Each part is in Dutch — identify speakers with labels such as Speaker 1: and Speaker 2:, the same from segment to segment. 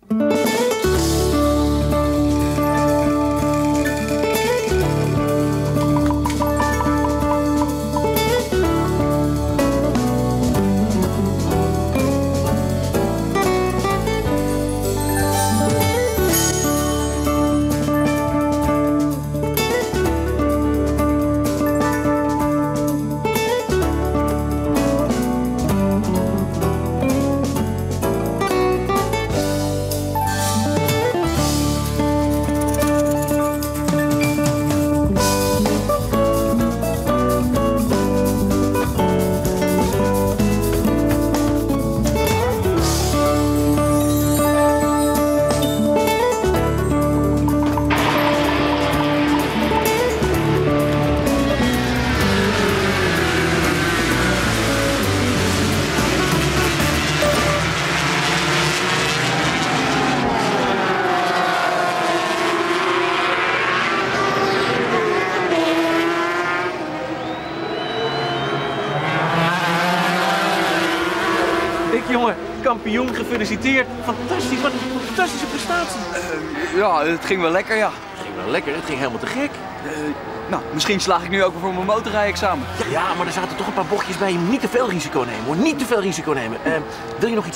Speaker 1: Jongen, kampioen, gefeliciteerd. Fantastisch, wat een fantastische prestatie.
Speaker 2: Ja, het ging wel lekker, ja.
Speaker 1: Het ging wel lekker, het ging helemaal te gek.
Speaker 2: Nou, misschien slaag ik nu ook wel voor mijn motorrijexamen.
Speaker 1: Ja, maar er zaten toch een paar bochtjes bij. Je moet niet te veel risico nemen, hoor. Niet te veel risico nemen. Wil je nog iets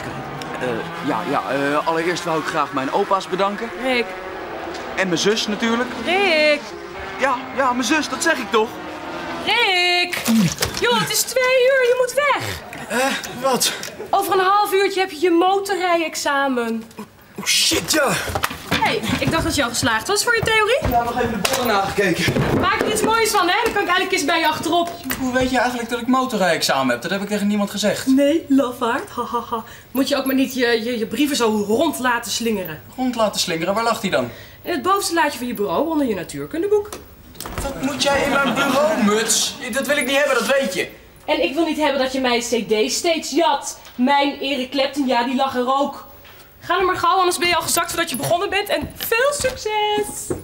Speaker 1: kwijt?
Speaker 2: Allereerst wou ik graag mijn opa's bedanken.
Speaker 3: Rick.
Speaker 2: En mijn zus natuurlijk.
Speaker 3: Rick.
Speaker 2: Ja, mijn zus, dat zeg ik toch?
Speaker 3: Rick. Joh, het is 2 uur, je moet weg.
Speaker 4: Wat?
Speaker 3: Over een half uurtje heb je je motorrijexamen.
Speaker 4: Oh shit, ja.
Speaker 3: Hé, ik dacht dat je al geslaagd was voor je theorie.
Speaker 2: Ja, nog even de bollen nagekeken.
Speaker 3: Maak er iets moois van, hè? Dan kan ik eigenlijk eens bij je achterop.
Speaker 2: Hoe weet je eigenlijk dat ik motorrijexamen heb? Dat heb ik tegen niemand gezegd.
Speaker 3: Nee, lafaard. Hahaha. Moet je ook maar niet je brieven zo rond laten slingeren.
Speaker 2: Rond laten slingeren, waar lag die dan?
Speaker 3: In het bovenste laadje van je bureau onder je natuurkundeboek.
Speaker 2: Wat moet jij in mijn bureau, muts? Dat wil ik niet hebben, dat weet je.
Speaker 3: En ik wil niet hebben dat je mijn cd steeds jat. Mijn Eric Clapton, ja, die lag er ook. Ga er maar gauw, anders ben je al gezakt voordat je begonnen bent. En veel succes!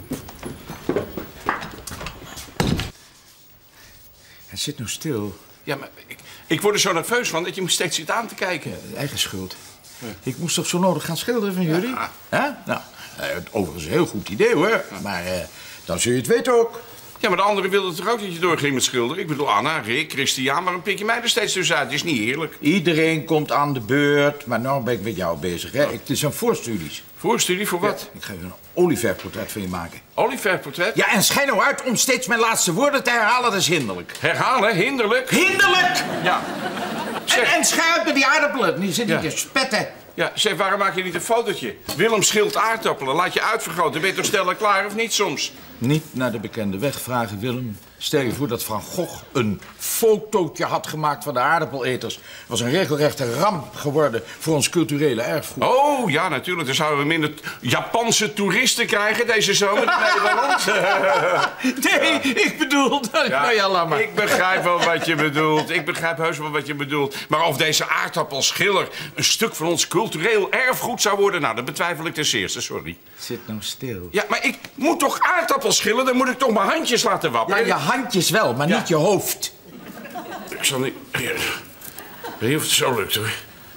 Speaker 4: Het zit nou stil.
Speaker 5: Ja, maar ik word er zo nerveus van dat je me steeds zit aan te kijken.
Speaker 4: Eigen schuld. Ja. Ik moest toch zo nodig gaan schilderen van jullie?
Speaker 5: Ja.
Speaker 4: Hè? Nou, overigens een heel goed idee hoor. Ja. Maar dan zul je het weten ook.
Speaker 5: Ja, maar de anderen wilden toch ook dat je doorging met schilderen? Ik bedoel, Anna, Rick, Christian, waarom pik je mij er steeds tussenuit? Het is niet eerlijk.
Speaker 4: Iedereen komt aan de beurt, maar nou ben ik met jou bezig. Hè? Het is een voorstudies.
Speaker 5: Voorstudie voor wat?
Speaker 4: Ja, ik ga je een olieverfportret van je maken.
Speaker 5: Olieverfportret?
Speaker 4: Ja, en schijn nou uit om steeds mijn laatste woorden te herhalen, dat is hinderlijk.
Speaker 5: Herhalen? Hinderlijk?
Speaker 4: Hinderlijk!
Speaker 5: Ja.
Speaker 4: En schuif met die aardappelen, die zitten niet te spetten.
Speaker 5: Ja, zeg, waarom maak je niet een fotootje? Willem schilt aardappelen, laat je uitvergroten. Ben je toch stellen klaar of niet soms?
Speaker 4: Niet naar de bekende weg vragen, Willem. Stel je voor dat Van Gogh een fotootje had gemaakt van de aardappeleters. Het was een regelrechte ramp geworden voor ons culturele erfgoed.
Speaker 5: Oh, ja, natuurlijk. Dan zouden we minder Japanse toeristen krijgen deze zomer in Nederland.
Speaker 4: Nee, ik bedoel... Ja, laat maar.
Speaker 5: Ik begrijp wel wat je bedoelt. Ik begrijp heus wel wat je bedoelt. Maar of deze aardappelschiller een stuk van ons cultureel erfgoed zou worden... Nou, dat betwijfel ik ten eerste, sorry.
Speaker 4: Zit nou stil.
Speaker 5: Ja, maar ik moet toch aardappels schillen? Dan moet ik toch mijn handjes laten wapperen?
Speaker 4: Ja, je handjes wel, maar niet je hoofd.
Speaker 5: Ik zal niet... Ik weet niet of het zo lukt, hoor.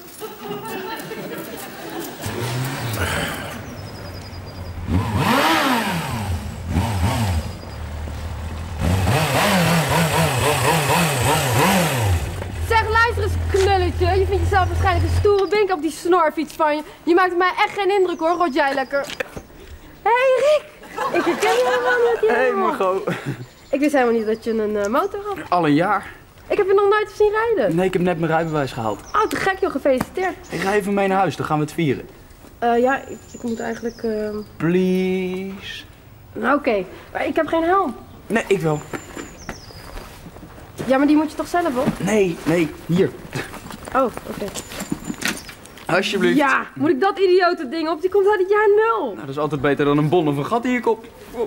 Speaker 6: Zeg, luister eens, knulletje. Je vindt jezelf waarschijnlijk een stoere bink op die snorfiets van je. Je maakt op mij echt geen indruk, hoor. Rot jij lekker. Hé, Rick. Ik herken je helemaal niet.
Speaker 2: Hé, Margot.
Speaker 6: Ik wist helemaal niet dat je een motor had.
Speaker 2: Al een jaar.
Speaker 6: Ik heb je nog nooit zien rijden.
Speaker 2: Nee, ik heb net mijn rijbewijs gehaald.
Speaker 6: Oh, te gek, joh. Gefeliciteerd.
Speaker 2: Ik ga even mee naar huis, dan gaan we het vieren.
Speaker 6: Ja, ik moet eigenlijk...
Speaker 2: Please.
Speaker 6: Nou, oké. Maar ik heb geen helm.
Speaker 2: Nee, ik wel.
Speaker 6: Ja, maar die moet je toch zelf op?
Speaker 2: Nee, hier.
Speaker 6: Oh, oké.
Speaker 2: Alsjeblieft.
Speaker 6: Ja, moet ik dat idiote ding op? Die komt uit het jaar 0.
Speaker 2: Nou, dat is altijd beter dan een bon of een gat in je kop. Oh.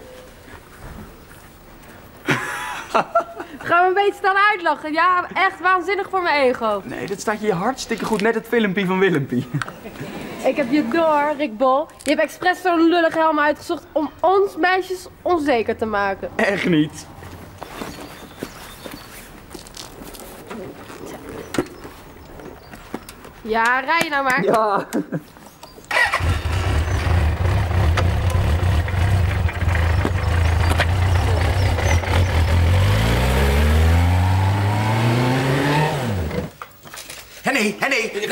Speaker 6: Gaan we een beetje staan uitlachen? Ja, echt waanzinnig voor mijn ego.
Speaker 2: Nee, dit staat je hartstikke goed. Net het filmpje van Willempie.
Speaker 6: Ik heb je door, Rick Bol. Je hebt expres zo'n lullig helm uitgezocht om ons meisjes onzeker te maken.
Speaker 2: Echt niet.
Speaker 6: Ja, rij je nou maar.
Speaker 2: Ja.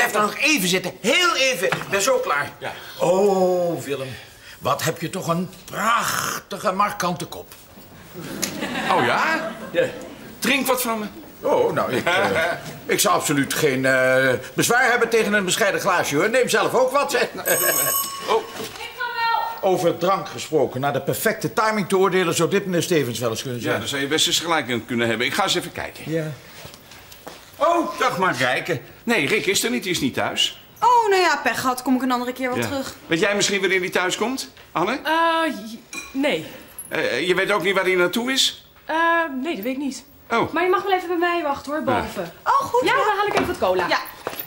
Speaker 4: blijf dan nog even zitten. Heel even. Ik ben zo klaar.
Speaker 1: Ja.
Speaker 4: Oh, Willem. Wat heb je toch een prachtige, markante kop.
Speaker 5: Oh ja?
Speaker 1: Ja.
Speaker 5: Drink wat van me.
Speaker 4: Oh, nou, ik zou absoluut geen bezwaar hebben tegen een bescheiden glaasje, hoor. Neem zelf ook wat, zeg.
Speaker 5: Oh.
Speaker 4: Over drank gesproken. Naar de perfecte timing te oordelen zou dit meneer Stevens wel eens kunnen zijn.
Speaker 5: Ja, daar zou je best eens gelijk in kunnen hebben. Ik ga eens even kijken.
Speaker 4: Ja.
Speaker 5: Oh, dag Marijke. Nee, Rick is er niet. Die is niet thuis.
Speaker 7: Oh, nou ja, pech gehad. Kom ik een andere keer wel terug.
Speaker 5: Weet jij misschien wanneer hij thuis komt, Anne?
Speaker 3: Nee.
Speaker 5: Je weet ook niet waar hij naartoe is?
Speaker 3: Nee, dat weet ik niet.
Speaker 5: Oh.
Speaker 3: Maar je mag wel even bij mij wachten hoor, boven.
Speaker 7: Oh, goed.
Speaker 3: Ja, dan haal ik even wat cola.
Speaker 7: Ja.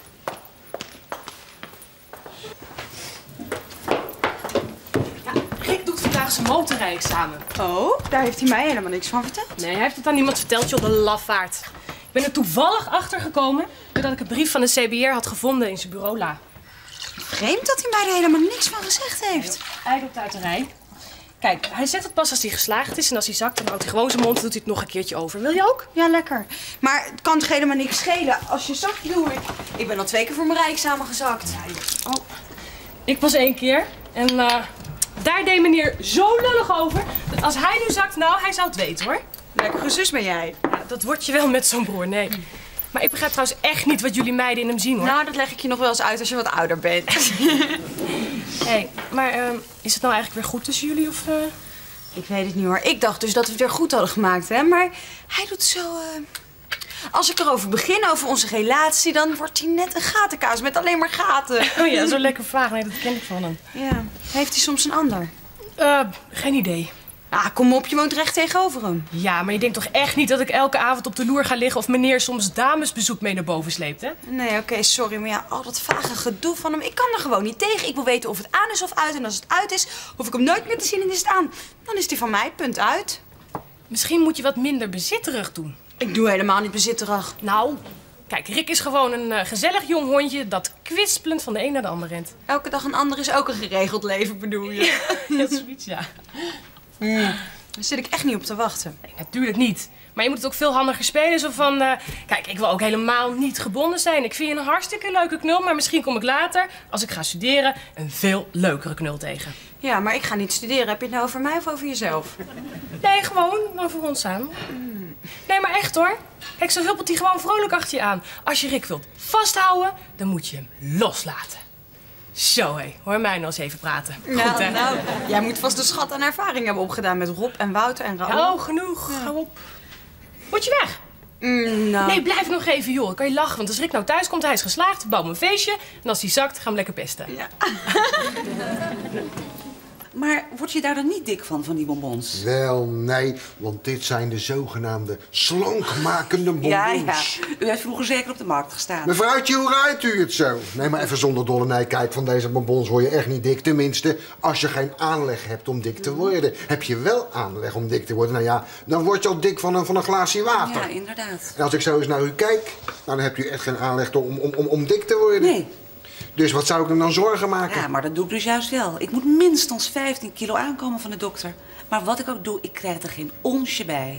Speaker 3: Rick doet vandaag zijn motorrijexamen.
Speaker 7: Oh, daar heeft hij mij helemaal niks van verteld.
Speaker 3: Nee, hij heeft het aan niemand verteld, joh, de lafaard. Ik ben er toevallig achter gekomen doordat ik een brief van de CBR had gevonden in zijn bureaula.
Speaker 7: Vreemd dat hij mij er helemaal niks van gezegd heeft.
Speaker 3: Ijdeltuiterij. Kijk, hij zegt het pas als hij geslaagd is en als hij zakt, dan houdt hij gewoon zijn mond en doet hij het nog een keertje over. Wil je ook?
Speaker 7: Ja, lekker. Maar het kan toch helemaal niks schelen. Als je zakt, doe ik. Ik ben al 2 keer voor mijn rijexamen gezakt.
Speaker 3: Oh, ik pas 1 keer en daar deed meneer zo lullig over dat als hij nu zakt, nou, hij zou het weten hoor.
Speaker 7: Lekker gezus ben jij.
Speaker 3: Ja, dat word je wel met zo'n broer, nee. Maar ik begrijp trouwens echt niet wat jullie meiden in hem zien hoor.
Speaker 7: Nou, dat leg ik je nog wel eens uit als je wat ouder bent.
Speaker 3: Hey, maar is het nou eigenlijk weer goed tussen jullie of...
Speaker 7: Ik weet het niet hoor. Ik dacht dus dat we het weer goed hadden gemaakt, hè. Maar hij doet zo... Als ik erover begin, over onze relatie, dan wordt hij net een gatenkaas met alleen maar gaten.
Speaker 3: Oh ja, zo'n lekker vraag. Nee, dat ken ik van hem.
Speaker 7: Ja. Heeft hij soms een ander?
Speaker 3: Geen idee.
Speaker 7: Ah, kom op, je woont recht tegenover hem.
Speaker 3: Ja, maar je denkt toch echt niet dat ik elke avond op de loer ga liggen of meneer soms damesbezoek mee naar boven sleept, hè?
Speaker 7: Nee, oké, sorry, maar ja, al dat vage gedoe van hem, ik kan er gewoon niet tegen. Ik wil weten of het aan is of uit. En als het uit is, hoef ik hem nooit meer te zien en is het aan. Dan is hij van mij, punt uit.
Speaker 3: Misschien moet je wat minder bezitterig doen.
Speaker 7: Ik doe helemaal niet bezitterig.
Speaker 3: Nou, kijk, Rick is gewoon een gezellig jong hondje dat kwispelend van de een naar de ander rent.
Speaker 7: Elke dag een ander is ook een geregeld leven, bedoel je?
Speaker 3: Ja, zoiets, ja.
Speaker 7: Daar zit ik echt niet op te wachten.
Speaker 3: Nee, natuurlijk niet. Maar je moet het ook veel handiger spelen. Zo van, kijk, ik wil ook helemaal niet gebonden zijn. Ik vind je een hartstikke leuke knul, maar misschien kom ik later, als ik ga studeren, een veel leukere knul tegen.
Speaker 7: Ja, maar ik ga niet studeren. Heb je het nou over mij of over jezelf?
Speaker 3: Nee, gewoon over ons samen. Nee, maar echt hoor. Kijk, zo huppelt hij gewoon vrolijk achter je aan. Als je Rick wilt vasthouden, dan moet je hem loslaten. Zo hé, hoor mij nou eens even praten. Goed hè?
Speaker 7: Nou, jij moet vast een schat aan ervaring hebben opgedaan met Rob en Wouter en Raoul.
Speaker 3: Oh, genoeg. Ja. Hou op. Moet je weg?
Speaker 7: Nou.
Speaker 3: Nee, blijf nog even joh. Dan kan je lachen, want als Rick nou thuis komt, hij is geslaagd, bouw hem een feestje. En als hij zakt, gaan we lekker pesten.
Speaker 7: Ja.
Speaker 8: Maar word je daar dan niet dik van die bonbons?
Speaker 9: Wel, nee, want dit zijn de zogenaamde slankmakende bonbons.
Speaker 8: Ja, u heeft vroeger zeker op de markt gestaan.
Speaker 9: Mevrouwtje, hoe ruikt u het zo? Nee, maar even zonder dolle nee, kijk, van deze bonbons word je echt niet dik. Tenminste, als je geen aanleg hebt om dik te worden. Heb je wel aanleg om dik te worden, nou ja, dan word je al dik van een glaasje water.
Speaker 8: Ja, inderdaad.
Speaker 9: En als ik zo eens naar u kijk, nou, dan hebt u echt geen aanleg om dik te worden.
Speaker 8: Nee.
Speaker 9: Dus wat zou ik hem dan zorgen maken?
Speaker 8: Ja, maar dat doe ik dus juist wel. Ik moet minstens 15 kilo aankomen van de dokter. Maar wat ik ook doe, ik krijg er geen onsje bij.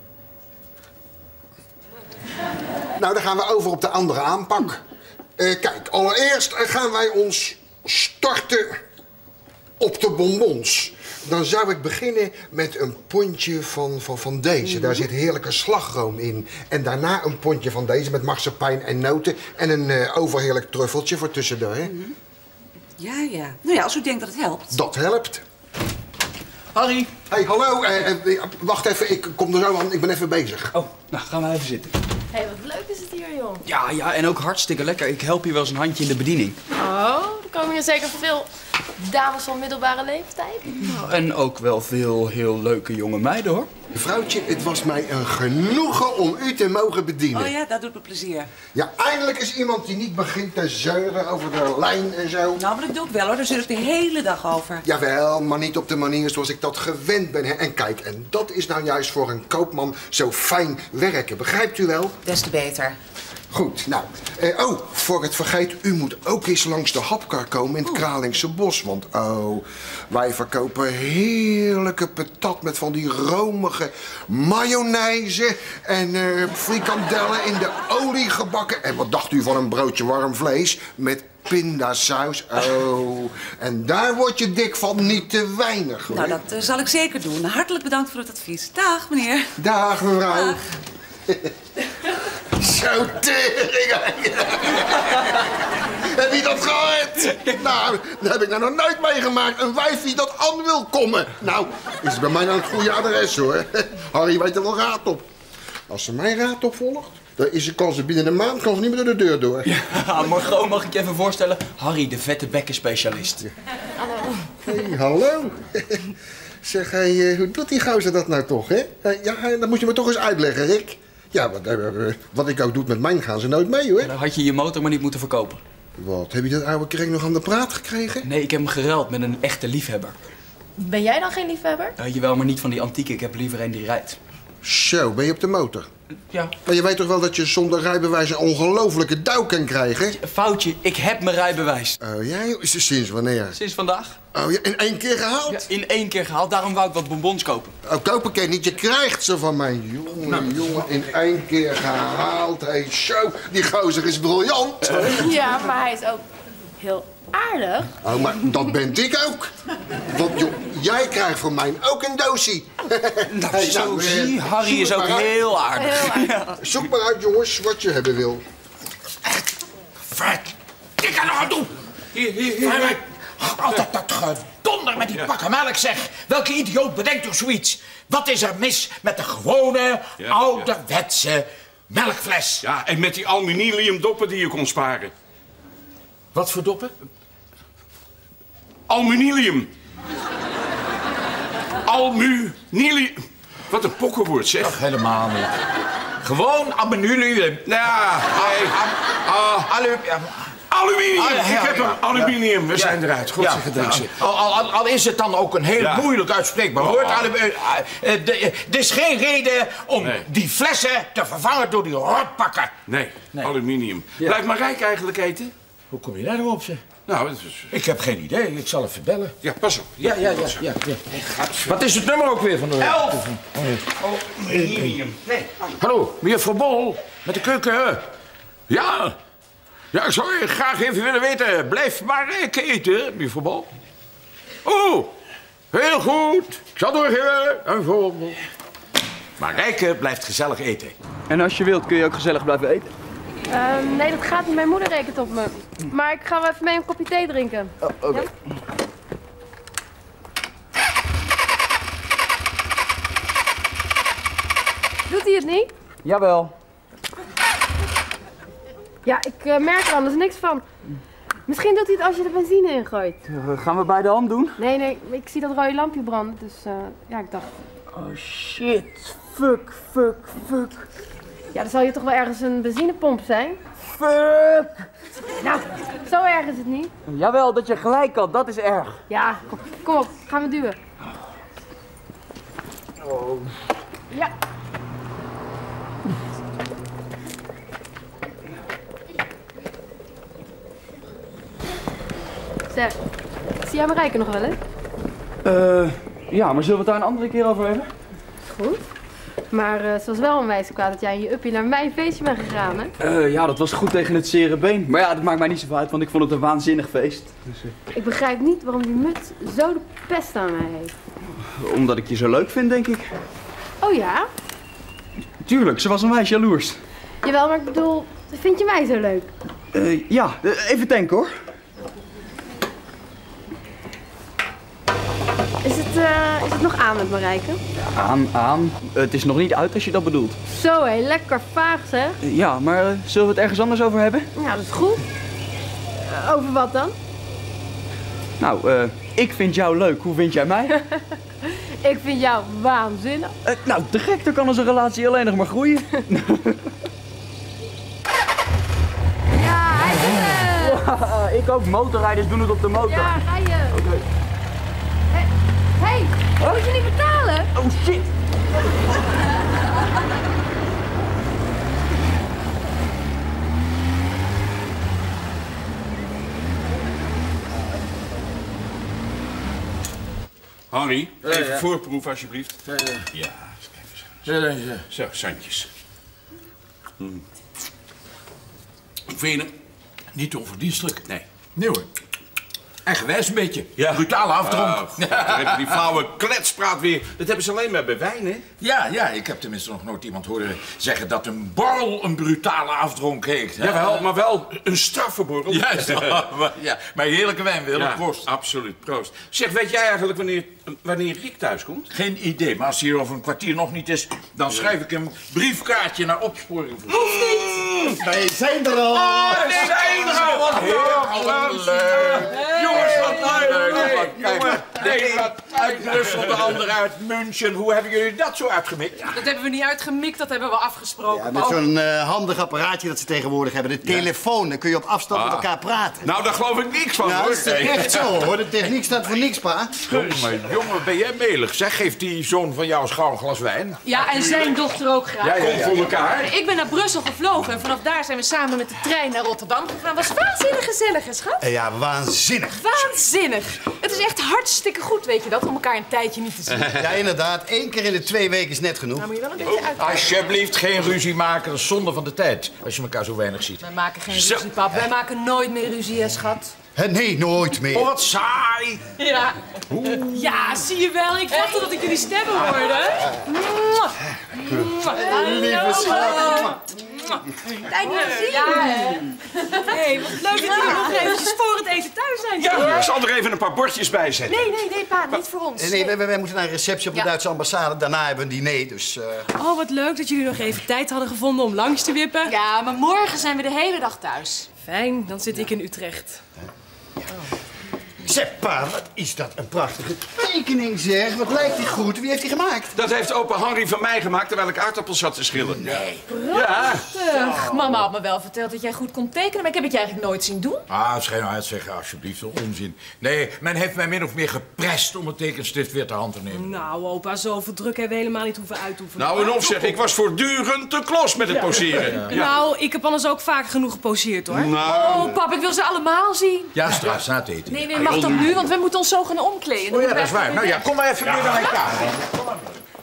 Speaker 9: Nou, dan gaan we over op de andere aanpak. Kijk, allereerst gaan wij ons storten op de bonbons. Dan zou ik beginnen met een pondje van deze. Daar zit heerlijke slagroom in. En daarna een pondje van deze met marsepein en noten. En een overheerlijk truffeltje voor tussendoor. Hè?
Speaker 8: Ja, ja. Nou ja, als u denkt dat het helpt.
Speaker 9: Dat helpt.
Speaker 1: Harry.
Speaker 9: Hey, hallo. Wacht even, ik kom er zo aan. Ik ben even bezig.
Speaker 2: Oh, nou gaan we even zitten.
Speaker 3: Hé, wat leuk is het hier, joh.
Speaker 2: Ja, en ook hartstikke lekker. Ik help je wel eens een handje in de bediening.
Speaker 10: Oh, er komen hier zeker veel dames van middelbare leeftijd.
Speaker 2: En ook wel veel heel leuke jonge meiden, hoor.
Speaker 9: Mevrouwtje, het was mij een genoegen om u te mogen bedienen.
Speaker 8: Oh ja, dat doet me plezier.
Speaker 9: Ja, eindelijk is iemand die niet begint te zeuren over de lijn en zo.
Speaker 8: Nou, maar dat doe ik wel hoor, daar zit ik de hele dag over.
Speaker 9: Jawel, maar niet op de manier zoals ik dat gewend ben. Hè? En kijk, en dat is nou juist voor een koopman zo fijn werken. Begrijpt u wel?
Speaker 8: Des te beter.
Speaker 9: Goed, nou. Voor ik het vergeet, u moet ook eens langs de hapkar komen in het Kralingse Bos. Want wij verkopen heerlijke patat met van die romige mayonaise en frikandellen in de olie gebakken. En wat dacht u van een broodje warm vlees met pindasaus? En daar word je dik van, niet te weinig, hoor.
Speaker 8: Nou, dat zal ik zeker doen. Hartelijk bedankt voor het advies. Dag, meneer.
Speaker 9: Dag, mevrouw.
Speaker 8: Dag.
Speaker 9: Zo tering. Heb je dat gehoord? Nou, dat heb ik nou nog nooit meegemaakt. Een wijfie dat aan wil komen. Nou, is bij mij aan het goede adres, hoor. Harry weet er wel raad op. Als ze mijn raad opvolgt, dan is de kans dat binnen een maand kan ze niet meer door de deur door.
Speaker 2: Ja, Margot, mag ik je even voorstellen? Harry, de vette bekkenspecialist.
Speaker 9: Hey, hallo. Zeg, hoe doet die gozer dat nou toch, hè? Ja, dat moet je me toch eens uitleggen, Rick. Ja, wat ik ook doe met mijn gaan ze nooit mee, hoor.
Speaker 2: Dan had je je motor maar niet moeten verkopen.
Speaker 9: Wat, heb je dat oude kreng nog aan de praat gekregen?
Speaker 2: Nee, ik heb hem geruild met een echte liefhebber.
Speaker 10: Ben jij dan geen liefhebber?
Speaker 2: Jawel, maar niet van die antieke. Ik heb liever een die rijdt.
Speaker 9: Zo, ben je op de motor?
Speaker 2: Ja.
Speaker 9: Maar je weet toch wel dat je zonder rijbewijs een ongelofelijke douw kan krijgen?
Speaker 2: Foutje, ik heb mijn rijbewijs.
Speaker 9: Oh ja, is het sinds wanneer?
Speaker 2: Sinds vandaag.
Speaker 9: Oh ja, in 1 keer gehaald?
Speaker 2: Ja, in 1 keer gehaald, daarom wou ik wat bonbons kopen.
Speaker 9: Kopen kan je niet, je krijgt ze van mij. Jongen, in 1 keer gehaald. Hey, zo, die gozer is briljant.
Speaker 10: Ja, maar hij is ook heel aardig.
Speaker 9: Oh, maar dat ben ik ook. Want joh, jij krijgt van mij ook een doosje.
Speaker 2: Zie, Harry is ook heel aardig.
Speaker 9: Ja. Zoek maar uit, jongens, wat je hebben wil.
Speaker 4: Fred, ik kan nog aan doen. Hier. Altijd dat gedonder met die pakken melk, zeg. Welke idioot bedenkt toch zoiets? Wat is er mis met de gewone, ouderwetse melkfles?
Speaker 5: Ja, en met die aluminiumdoppen die je kon sparen.
Speaker 4: Wat voor doppen?
Speaker 5: Aluminium. Aluminium. Wat een pokkenwoord, zeg.
Speaker 4: Ach, helemaal niet. Gewoon aluminium.
Speaker 5: Ja, nee. Aluminium. Ik heb hem. Aluminium. We zijn eruit. God zeg het dankzij.
Speaker 4: Al is het dan ook een heel moeilijk uitspreekbaar woord. Er is geen reden om die flessen te vervangen door die rotpakken.
Speaker 5: Nee, aluminium. Blijf maar rijk eigenlijk eten.
Speaker 4: Hoe kom je daar nou op, zeg?
Speaker 5: Nou, het is...
Speaker 4: Ik heb geen idee. Ik zal even bellen.
Speaker 5: Ja, pas op.
Speaker 4: Ja. Wat is het nummer ook weer van de...
Speaker 5: 11. Aluminium.
Speaker 4: Nee. Hallo, mevrouw Bol. Met de keuken. Ja. Ja, ik zou graag even willen weten. Blijf maar rijk eten, mevrouw Bol. Oh, heel goed. Ik zal doorgeven. Maar Rijke blijft gezellig eten.
Speaker 2: En als je wilt kun je ook gezellig blijven eten.
Speaker 6: Nee, dat gaat niet. Mijn moeder rekent op me. Maar ik ga wel even mee een kopje thee drinken.
Speaker 2: Oké.
Speaker 6: Ja? Doet hij het niet?
Speaker 2: Jawel.
Speaker 6: Ja, ik merk er anders niks van. Misschien doet hij het als je de benzine ingooit.
Speaker 2: Gaan we bij de hand doen?
Speaker 6: Nee, ik zie dat rode lampje branden, dus ja, ik dacht...
Speaker 2: Oh shit. Fuck.
Speaker 6: Ja, dan zal je toch wel ergens een benzinepomp zijn?
Speaker 2: Fuck.
Speaker 6: Nou, zo erg is het niet.
Speaker 2: Jawel, dat je gelijk had, dat is erg.
Speaker 6: Ja, kom op, gaan we duwen.
Speaker 2: Oh.
Speaker 6: Ja. Zeg, zie jij Marijke nog wel eens?
Speaker 2: Ja, maar zullen we het daar een andere keer over hebben?
Speaker 6: Goed. Maar ze was wel een wijze kwaad dat jij in je uppie naar mijn feestje bent gegaan, hè?
Speaker 2: Ja, dat was goed tegen het zere been. Maar ja, dat maakt mij niet zoveel uit, want ik vond het een waanzinnig feest. Dus,
Speaker 6: Ik begrijp niet waarom die muts zo de pest aan mij heeft.
Speaker 2: Omdat ik je zo leuk vind, denk ik.
Speaker 6: Oh ja?
Speaker 2: Tuurlijk, ze was een wijs jaloers.
Speaker 6: Jawel, maar ik bedoel, vind je mij zo leuk?
Speaker 2: Ja, even denken hoor.
Speaker 6: Is het nog aan met Marijke?
Speaker 2: Aan. Het is nog niet uit als je dat bedoelt.
Speaker 6: Zo hé, lekker vaag zeg.
Speaker 2: Ja, maar zullen we het ergens anders over hebben?
Speaker 6: Ja, dat is goed. Over wat dan?
Speaker 2: Nou, ik vind jou leuk. Hoe vind jij mij?
Speaker 6: Ik vind jou waanzinnig.
Speaker 2: Nou, te gek, dan kan onze relatie alleen nog maar groeien.
Speaker 6: Ja, hij doet het.
Speaker 2: Ja, ik ook. Motorrijders doen het op de motor.
Speaker 6: Ja, ga je.
Speaker 2: Oké.
Speaker 6: Hey, moet je niet betalen?
Speaker 2: Oh shit.
Speaker 5: Henry, even voorproef alsjeblieft. Ja, even zo, Santjes.
Speaker 4: Hoe vind je hem?
Speaker 11: Niet onverdienstelijk.
Speaker 5: Nee.
Speaker 11: Nee hoor. Eigenwijs een beetje.
Speaker 5: Ja.
Speaker 11: Brutale afdronk.
Speaker 5: Dan heb je die flauwe kletspraat weer. Dat hebben ze alleen maar bij wijn, hè?
Speaker 11: Ja, ik heb tenminste nog nooit iemand horen zeggen dat een borrel een brutale afdronk heeft.
Speaker 5: Jawel, maar wel een straffe borrel.
Speaker 11: Juist, maar heerlijke wijn, Willem.
Speaker 5: Ja,
Speaker 11: Proost.
Speaker 5: absoluut, proost. Zeg, weet jij eigenlijk wanneer Rick thuis komt?
Speaker 11: Geen idee, maar als hij hier over een kwartier nog niet is, dan schrijf ik een briefkaartje naar opsporing voor.
Speaker 12: Hoeft niet! Wij zijn er al!
Speaker 11: We zijn er al! Wat leuk! Jongens, wat leuk! Jongen, de een uit Brussel, de ander uit München. Hoe hebben jullie dat zo uitgemikt?
Speaker 3: Dat hebben we niet uitgemikt, dat hebben we afgesproken.
Speaker 12: Ja, met zo'n handig apparaatje dat ze tegenwoordig hebben. De telefoon, dan kun je op afstand met elkaar praten.
Speaker 5: Nou, daar geloof ik niks van,
Speaker 12: Ja,
Speaker 5: hoor.
Speaker 12: dat is echt zo, hoor. De techniek staat voor niks, pa.
Speaker 11: Jongen, ben jij melig? Zeg, geeft die zoon van jou gauw een glas wijn?
Speaker 3: Ja, en zijn dochter ook graag.
Speaker 11: Kom voor elkaar.
Speaker 3: Ik ben naar Brussel gevlogen en vanaf daar zijn we samen met de trein naar Rotterdam gegaan. Was waanzinnig gezellig, hè, schat?
Speaker 12: Ja, waanzinnig.
Speaker 3: Waanzinnig. Het is echt hartstikke goed, weet je dat, om elkaar een tijdje niet te zien.
Speaker 12: Ja, inderdaad. 1 keer in de 2 weken is net genoeg.
Speaker 3: Nou moet je wel een beetje uit.
Speaker 11: Alsjeblieft, geen ruzie maken. Dat is zonde van de tijd. Als je elkaar zo weinig ziet.
Speaker 3: Wij maken geen ruzie, pap. Wij maken nooit meer ruzie, hè, schat.
Speaker 12: Nee, nooit meer.
Speaker 11: Oh, wat saai.
Speaker 3: Ja. Ja, zie je wel. Ik dacht dat ik jullie stemmen hoorde.
Speaker 12: Lieve schat.
Speaker 3: Tijd niet te zien. Ja, hè. Hey, wat leuk dat jullie nog eventjes voor het eten thuis zijn.
Speaker 5: Ja, ik zal er even een paar bordjes bij zetten.
Speaker 3: Nee, pa. Niet voor ons.
Speaker 12: Nee, wij moeten naar een receptie op de Duitse ambassade. Daarna hebben we een diner, dus...
Speaker 3: Oh, wat leuk dat jullie nog even tijd hadden gevonden om langs te wippen.
Speaker 7: Ja, maar morgen zijn we de hele dag thuis.
Speaker 3: Fijn, dan zit ik in Utrecht.
Speaker 12: Zeg, pa, wat is dat een prachtige tekening, zeg. Wat lijkt die goed. Wie heeft die gemaakt?
Speaker 5: Dat heeft opa Henry van mij gemaakt terwijl ik aardappels zat te schillen.
Speaker 12: Nee.
Speaker 3: Prachtig. Mama had me wel verteld dat jij goed kon tekenen, maar ik heb het je eigenlijk nooit zien doen.
Speaker 11: Schijn nou uit zeggen, alsjeblieft. Zo onzin. Nee, men heeft mij min of meer geprest om het tekenstift weer ter hand te nemen.
Speaker 3: Nou, opa, zoveel druk hebben we helemaal niet hoeven uitoefenen.
Speaker 5: Nou, en opzeg, ik was voortdurend te klos met het poseren. Ja.
Speaker 3: Nou, ik heb anders ook vaak genoeg geposeerd, hoor.
Speaker 5: Nou.
Speaker 3: Oh, pap, ik wil ze allemaal zien.
Speaker 11: Ja, straks na het eten.
Speaker 3: Nee, mag dan nu, want we moeten ons zo gaan omkleden.
Speaker 11: Oh ja, dat is waar. Nou ja, kom maar even weer naar mijn kamer. Kom maar.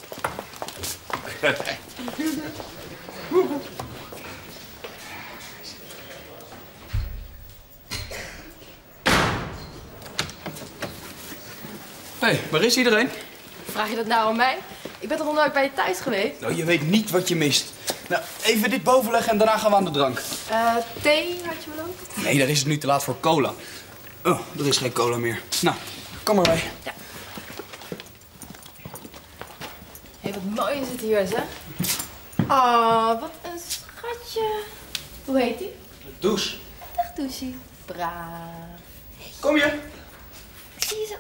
Speaker 2: Hé, waar is iedereen?
Speaker 10: Vraag je dat nou aan mij? Ik ben toch nog nooit bij je thuis geweest?
Speaker 2: Nou, je weet niet wat je mist. Nou, even dit bovenleggen en daarna gaan we aan de drank.
Speaker 10: Thee had je wel ook?
Speaker 2: Nee, daar is het nu te laat voor cola. Oh, er is geen cola meer. Nou, kom maar mee.
Speaker 10: Ja. Hé, wat mooi is het hier, zeg. Oh, wat een schatje. Hoe heet die?
Speaker 2: Douche.
Speaker 10: Dag, Douchie. Braaf.
Speaker 2: Kom je?
Speaker 10: Zie je zo.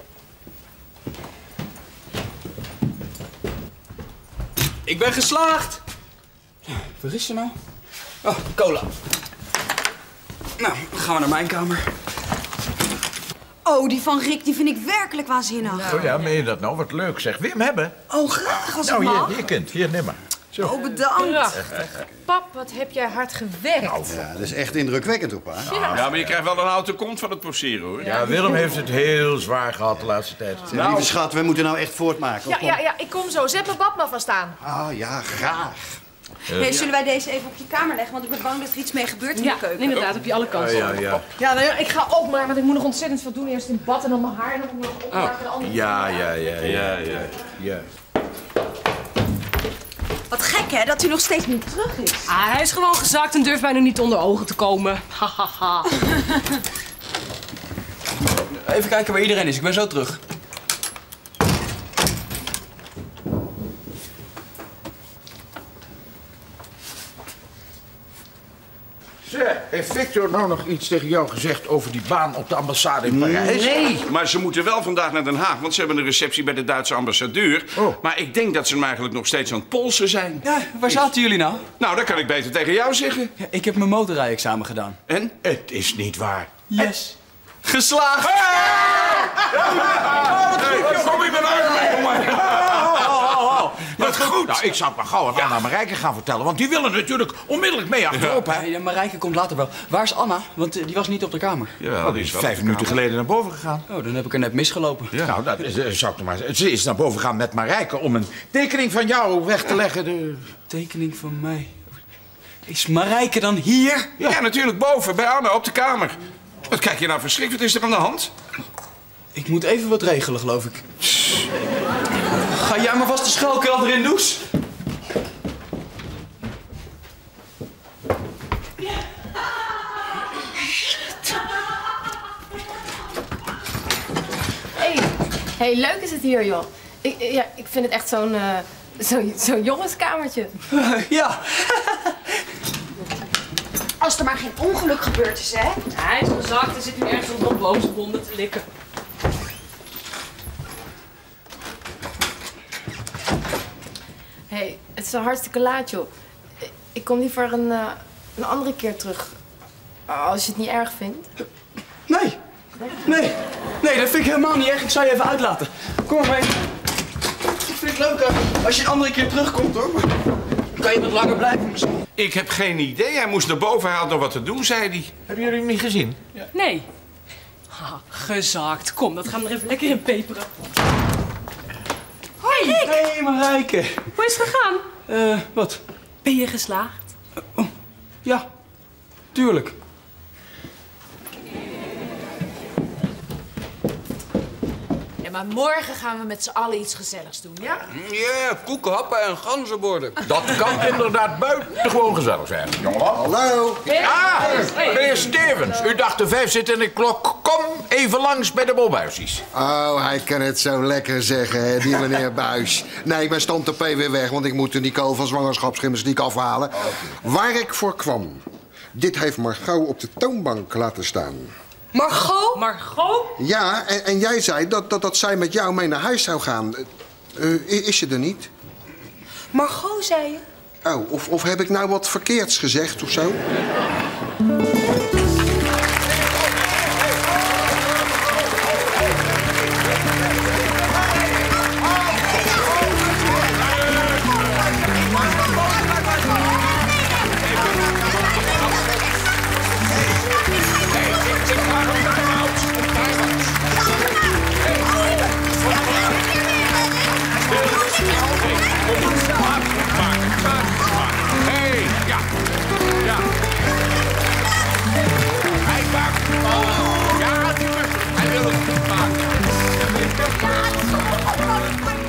Speaker 2: Ik ben geslaagd. Waar is ze nou? Oh, cola. Nou, dan gaan we naar mijn kamer.
Speaker 7: Oh, die van Rick, die vind ik werkelijk waanzinnig.
Speaker 11: Oh ja, meen je dat nou? Wat leuk zeg. Wil je hem hebben?
Speaker 7: Oh, graag als het
Speaker 11: Nou,
Speaker 7: mag.
Speaker 11: hier kind. Hier, neem maar. Zo.
Speaker 7: Oh, bedankt.
Speaker 3: Prachtig. Pap, wat heb jij hard gewerkt.
Speaker 12: Ja, dat is echt indrukwekkend, hoor, pa.
Speaker 5: Ja, maar je krijgt wel een houten kont van het poseren, hoor.
Speaker 11: Ja, Willem heeft het heel zwaar gehad de laatste tijd.
Speaker 12: Zeg, lieve schat, we moeten nou echt voortmaken.
Speaker 3: Ja, ik kom zo. Zet mijn bad maar van staan.
Speaker 12: Ah, ja, graag.
Speaker 7: Hey, zullen wij deze even op je kamer leggen? Want ik ben bang dat er iets mee gebeurt in de keuken.
Speaker 3: Inderdaad, op je alle kanten.
Speaker 11: Ja.
Speaker 3: Ja, nou ja, ik ga ook maar, want ik moet nog ontzettend veel doen. Eerst in bad en dan mijn haar en dan moet ik nog opmaken. en de andere
Speaker 11: Ja.
Speaker 7: Wat gek, hè, dat hij nog steeds niet terug is.
Speaker 3: Ah, hij is gewoon gezakt en durft bijna niet onder ogen te komen. Hahaha.
Speaker 2: Even kijken waar iedereen is. Ik ben zo terug.
Speaker 11: Zeg, heeft Victor nou nog iets tegen jou gezegd over die baan op de ambassade in Parijs?
Speaker 5: Nee, maar ze moeten wel vandaag naar Den Haag, want ze hebben een receptie bij de Duitse ambassadeur.
Speaker 11: Oh.
Speaker 5: Maar ik denk dat ze hem eigenlijk nog steeds aan het polsen zijn.
Speaker 2: Ja, waar zaten jullie nou?
Speaker 5: Nou, dat kan ik beter tegen jou zeggen.
Speaker 2: Ja, ik heb mijn motorrijexamen gedaan.
Speaker 5: En?
Speaker 11: Het is niet waar.
Speaker 2: Yes. Geslaagd!
Speaker 5: Kom hier maar uit, jongen.
Speaker 2: Dat
Speaker 4: wat goed. Nou, ik zou het maar gauw aan Marijke gaan vertellen. Want die willen natuurlijk onmiddellijk mee achterop, hè?
Speaker 2: Ja, Marijke komt later wel. Waar is Anna? Want die was niet op de kamer.
Speaker 4: Ja, die is 5 minuten geleden naar boven gegaan.
Speaker 2: Oh, dan heb ik er net misgelopen.
Speaker 4: Ja. Nou, dat zou ik nog maar zeggen. Ze is naar boven gegaan met Marijke om een tekening van jou weg te leggen.
Speaker 2: Tekening van mij? Is Marijke dan hier?
Speaker 5: Ja, natuurlijk boven, bij Anna, op de kamer. Wat kijk je nou verschrikt? Wat is er aan de hand?
Speaker 2: Ik moet even wat regelen, geloof ik. Ga jij maar vast de schuilkelder in, Does?
Speaker 10: Hey, leuk is het hier, joh. Ik vind het echt zo'n jongenskamertje.
Speaker 2: Ja.
Speaker 7: Als er maar geen ongeluk gebeurd is, hè?
Speaker 3: Hij is gezakt en zit nu ergens op een boomsbonden te likken.
Speaker 10: Hey, het is een hartstikke laat, joh. Ik kom liever een andere keer terug. Als je het niet erg vindt.
Speaker 2: Nee, dat vind ik helemaal niet erg. Ik zal je even uitlaten. Kom maar mee. Ik vind het leuk als je een andere keer terugkomt, hoor. Dan kan je wat langer blijven misschien.
Speaker 5: Ik heb geen idee. Hij moest naar boven, hij had nog wat te doen, zei hij.
Speaker 4: Hebben jullie hem niet gezien?
Speaker 3: Ja. Nee. Ha, gezakt. Kom, dat gaan we er even lekker in peperen. Hoi, Rick.
Speaker 2: Hey, Marijke.
Speaker 3: Hoe is het gegaan?
Speaker 2: Wat?
Speaker 3: Ben je geslaagd?
Speaker 2: Ja, tuurlijk.
Speaker 13: Ja, maar morgen gaan we met z'n allen iets gezelligs doen, ja?
Speaker 11: Ja, koekenhappen en ganzenborden.
Speaker 4: Dat kan inderdaad buitengewoon gezellig zijn, jongen.
Speaker 9: Hallo.
Speaker 4: Meneer Stevens, u dacht de 5 zit in de klok. Kom even langs bij de bolbuisjes.
Speaker 9: Oh, hij kan het zo lekker zeggen, hè, die meneer Buis. Nee, ik ben stand op weer weg, want ik moet de Nicole van zwangerschapsgymnastiek afhalen. Waar ik voor kwam. Dit heeft Margot op de toonbank laten staan.
Speaker 7: Margot?
Speaker 3: Margot?
Speaker 9: Ja, en jij zei dat zij met jou mee naar huis zou gaan. Is ze er niet?
Speaker 7: Margot, zei je?
Speaker 9: Oh, of heb ik nou wat verkeerds gezegd of zo?
Speaker 4: Hij wil het goed maken.